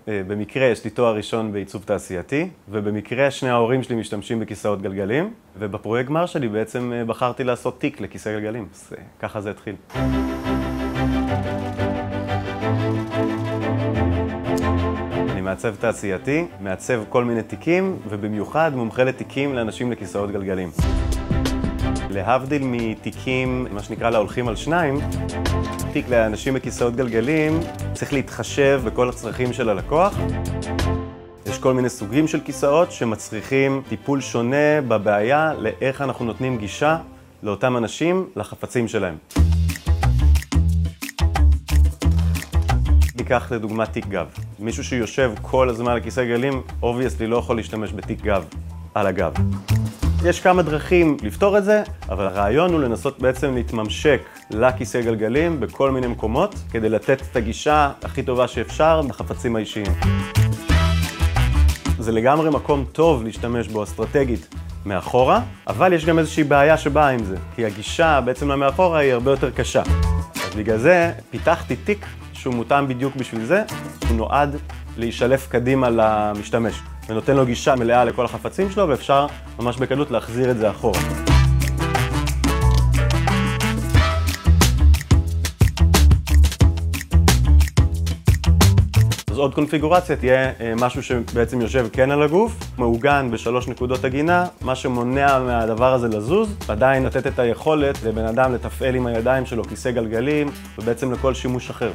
במקרה יש לי תואר ראשון בעיצוב תעשייתי, ובמקרה שני ההורים שלי משתמשים בכיסאות גלגלים, ובפרויקט גמר שלי בעצם בחרתי לעשות תיק לכיסא גלגלים, אז ככה זה התחיל. אני מעצב תעשייתי, מעצב כל מיני תיקים, ובמיוחד מומחה לתיקים לאנשים לכיסאות גלגלים. להבדיל מתיקים, מה שנקרא להולכים על שניים, תיק לאנשים בכיסאות גלגלים צריך להתחשב בכל הצרכים של הלקוח. יש כל מיני סוגים של כיסאות שמצריכים טיפול שונה בבעיה לאיך אנחנו נותנים גישה לאותם אנשים לחפצים שלהם. ניקח לדוגמה תיק גב. מישהו שיושב כל הזמן על כיסא גלגלים, obviously לא יכול להשתמש בתיק גב על הגב. יש כמה דרכים לפתור את זה, אבל הרעיון הוא לנסות בעצם להתממשק לכיסא גלגלים בכל מיני מקומות, כדי לתת את הגישה הכי טובה שאפשר לחפצים האישיים. זה לגמרי מקום טוב להשתמש בו אסטרטגית מאחורה, אבל יש גם איזושהי בעיה שבאה עם זה, כי הגישה בעצם למאחורה היא הרבה יותר קשה. אז בגלל זה פיתחתי תיק שהוא מותאם בדיוק בשביל זה, הוא נועד להישלף קדימה למשתמש. ונותן לו גישה מלאה לכל החפצים שלו, ואפשר ממש בקלות להחזיר את זה אחורה. אז עוד קונפיגורציה תהיה משהו שבעצם יושב כן על הגוף, מעוגן בשלוש נקודות הגינה, מה שמונע מהדבר הזה לזוז, עדיין לתת את היכולת לבן אדם לתפעל עם הידיים שלו כיסא גלגלים, ובעצם לכל שימוש אחר.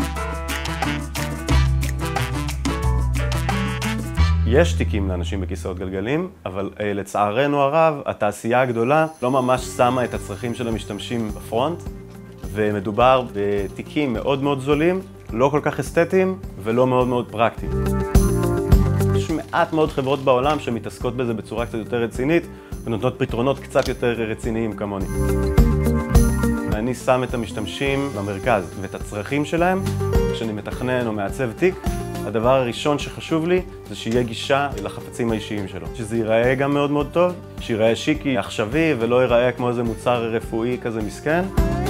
יש תיקים לאנשים בכיסאות גלגלים, אבל לצערנו הרב, התעשייה הגדולה לא ממש שמה את הצרכים של המשתמשים בפרונט, ומדובר בתיקים מאוד מאוד זולים, לא כל כך אסתטיים ולא מאוד מאוד פרקטיים. יש מעט מאוד חברות בעולם שמתעסקות בזה בצורה קצת יותר רצינית, ונותנות פתרונות קצת יותר רציניים כמוני. אני שם את המשתמשים במרכז ואת הצרכים שלהם, כשאני מתכנן או מעצב תיק, הדבר הראשון שחשוב לי זה שיהיה גישה לחפצים האישיים שלו. שזה ייראה גם מאוד מאוד טוב, שיראה שיקי, עכשווי, ולא ייראה כמו איזה מוצר רפואי כזה מסכן.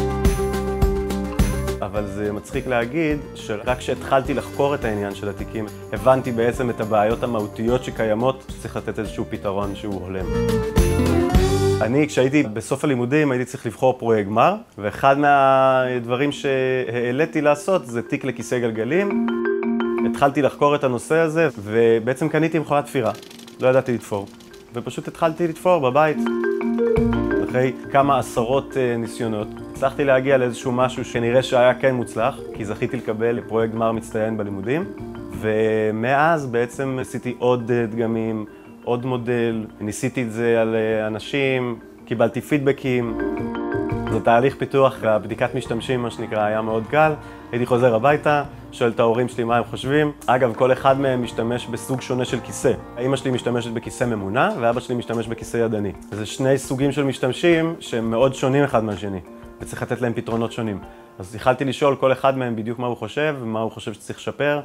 אבל זה מצחיק להגיד שרק כשהתחלתי לחקור את העניין של התיקים, הבנתי בעצם את הבעיות המהותיות שקיימות, שצריך לתת איזשהו פתרון שהוא הולם. אני, כשהייתי בסוף הלימודים, הייתי צריך לבחור פרויקט גמר, ואחד מהדברים שהעליתי לעשות זה תיק לכיסא גלגלים. התחלתי לחקור את הנושא הזה, ובעצם קניתי מכונת תפירה. לא ידעתי לתפור. ופשוט התחלתי לתפור בבית. אחרי כמה עשרות ניסיונות, הצלחתי להגיע לאיזשהו משהו שנראה שהיה כן מוצלח, כי זכיתי לקבל פרויקט גמר מצטיין בלימודים. ומאז בעצם עשיתי עוד דגמים, עוד מודל, ניסיתי את זה על אנשים, קיבלתי פידבקים. זה תהליך פיתוח והבדיקת משתמשים, מה שנקרא, היה מאוד קל. הייתי חוזר הביתה, שואל את ההורים שלי מה הם חושבים. אגב, כל אחד מהם משתמש בסוג שונה של כיסא. אמא שלי משתמשת בכיסא ממונע, ואבא שלי משתמש בכיסא ידני. זה שני סוגים של משתמשים שהם מאוד שונים אחד מהשני, וצריך לתת להם פתרונות שונים. אז יכלתי לשאול כל אחד מהם בדיוק מה הוא חושב, ומה הוא חושב שצריך לשפר.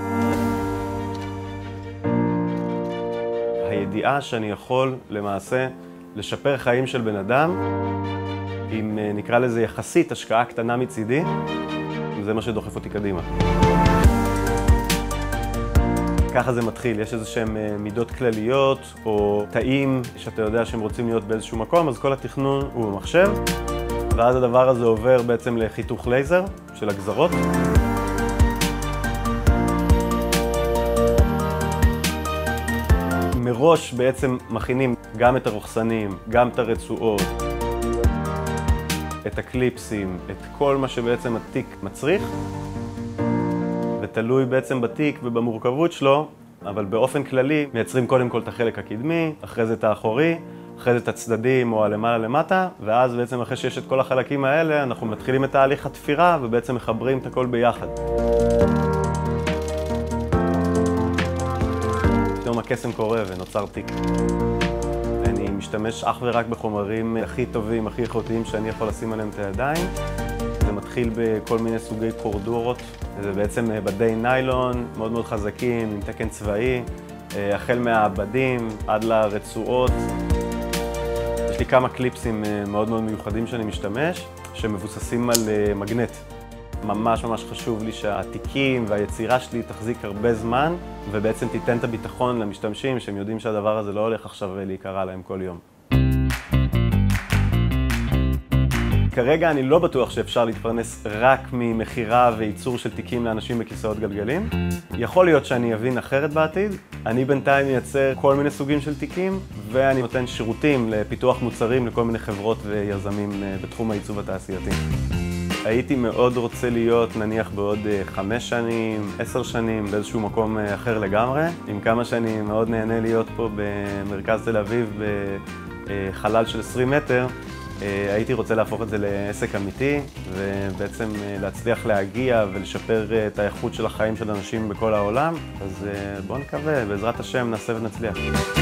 הידיעה שאני יכול למעשה לשפר חיים של בן אדם, אם נקרא לזה יחסית השקעה קטנה מצידי, זה מה שדוחף אותי קדימה. ככה זה מתחיל, יש איזשהם מידות כלליות או תאים שאתה יודע שהם רוצים להיות באיזשהו מקום, אז כל התכנון הוא במחשב, ואז הדבר הזה עובר בעצם לחיתוך לייזר של הגזרות. מראש בעצם מכינים גם את הרוחסנים, גם את הרצועות, את הקליפסים, את כל מה שבעצם התיק מצריך, ותלוי בעצם בתיק ובמורכבות שלו, אבל באופן כללי מייצרים קודם כל את החלק הקדמי, אחרי זה את האחורי, אחרי זה את הצדדים או הלמעלה למטה, ואז בעצם אחרי שיש את כל החלקים האלה, אנחנו מתחילים את תהליך התפירה ובעצם מחברים את הכל ביחד. פתאום הקסם קורה ונוצר תיק. אני משתמש אך ורק בחומרים הכי טובים, הכי איכותיים שאני יכול לשים עליהם את הידיים. זה מתחיל בכל מיני סוגי קורדורות. זה בעצם בדי ניילון מאוד מאוד חזקים, עם תקן צבאי, החל מהעבדים עד לרצועות. יש לי כמה קליפסים מאוד מאוד מיוחדים שאני משתמש, שמבוססים על מגנט. ממש ממש חשוב לי שהתיקים והיצירה שלי תחזיק הרבה זמן, ובעצם תיתן את הביטחון למשתמשים שהם יודעים שהדבר הזה לא הולך עכשיו להיקרא להם כל יום. כרגע אני לא בטוח שאפשר להתפרנס רק ממכירה וייצור של תיקים לאנשים בכיסאות גלגלים. יכול להיות שאני אבין אחרת בעתיד. אני בינתיים מייצר כל מיני סוגים של תיקים, ואני נותן שירותים לפיתוח מוצרים לכל מיני חברות ויזמים בתחום העיצוב התעשייתי. הייתי מאוד רוצה להיות, נניח בעוד 5 שנים, 10 שנים, באיזשהו מקום אחר לגמרי. עם כמה שאני מאוד נהנה להיות פה במרכז תל אביב בחלל של 20 מטר, הייתי רוצה להפוך את זה לעסק אמיתי, ובעצם להצליח להגיע ולשפר את האיכות של החיים של אנשים בכל העולם. אז בואו נקווה, בעזרת השם נעשה ונצליח.